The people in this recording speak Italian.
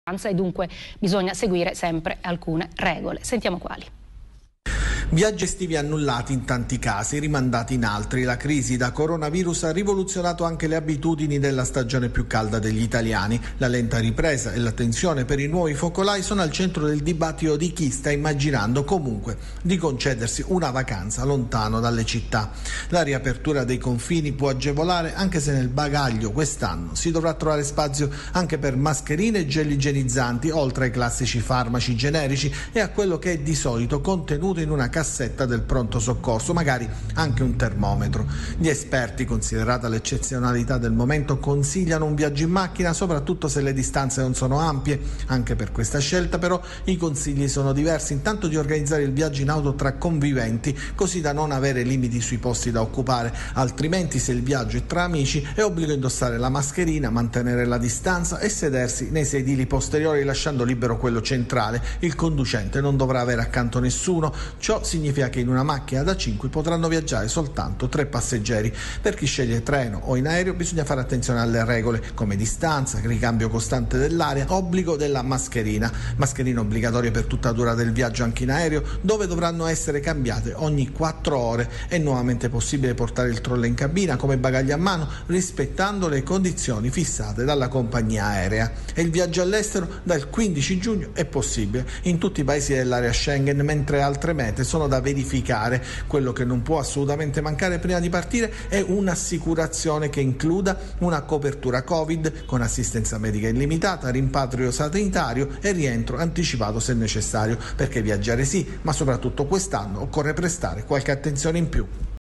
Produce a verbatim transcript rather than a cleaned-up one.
e dunque bisogna seguire sempre alcune regole. Sentiamo quali. Viaggi estivi annullati in tanti casi, rimandati in altri. La crisi da coronavirus ha rivoluzionato anche le abitudini della stagione più calda degli italiani. La lenta ripresa e l'attenzione per i nuovi focolai sono al centro del dibattito di chi sta immaginando comunque di concedersi una vacanza lontano dalle città. La riapertura dei confini può agevolare, anche se nel bagaglio quest'anno si dovrà trovare spazio anche per mascherine e gel igienizzanti, oltre ai classici farmaci generici e a quello che è di solito contenuto in una cassetta del pronto soccorso, magari anche un termometro. Gli esperti, considerata l'eccezionalità del momento, consigliano un viaggio in macchina, soprattutto se le distanze non sono ampie. Anche per questa scelta però i consigli sono diversi. Intanto di organizzare il viaggio in auto tra conviventi, così da non avere limiti sui posti da occupare, altrimenti se il viaggio è tra amici è obbligo indossare la mascherina, mantenere la distanza e sedersi nei sedili posteriori lasciando libero quello centrale. Il conducente non dovrà avere accanto nessuno. Ciò significa che in una macchina da cinque potranno viaggiare soltanto tre passeggeri. Per chi sceglie treno o in aereo bisogna fare attenzione alle regole come distanza, ricambio costante dell'aria, obbligo della mascherina. Mascherina obbligatoria per tutta la durata del viaggio anche in aereo, dove dovranno essere cambiate ogni quattro ore. È nuovamente possibile portare il trolley in cabina come bagaglio a mano, rispettando le condizioni fissate dalla compagnia aerea. E il viaggio all'estero dal quindici giugno è possibile in tutti i paesi dell'area Schengen, mentre altre mete sono da verificare. Quello che non può assolutamente mancare prima di partire è un'assicurazione che includa una copertura Covid con assistenza medica illimitata, rimpatrio sanitario e rientro anticipato se necessario, perché viaggiare sì, ma soprattutto quest'anno occorre prestare qualche attenzione in più.